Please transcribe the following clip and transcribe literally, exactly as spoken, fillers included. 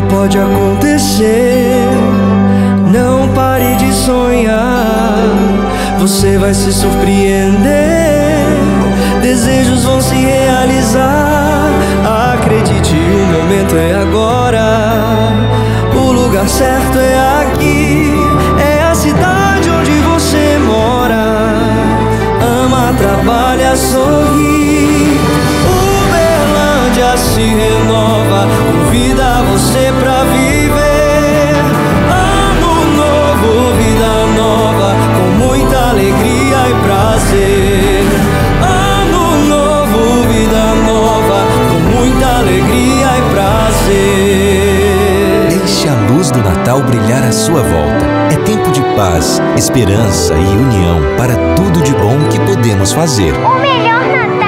pode acontecer. Não pare de sonhar, você vai se surpreender. Desejos vão se realizar. Acredite, o momento é agora. O lugar certo é aqui. É a cidade onde você mora. Ama, trabalha, sorri. Uberlândia se renova, convida você pra viver. Ano novo, vida nova, com muita alegria e prazer. Ano novo, vida nova, com muita alegria e prazer. Deixe a luz do Natal brilhar à sua volta. É tempo de paz, esperança e união para tudo de bom que podemos fazer. O melhor Natal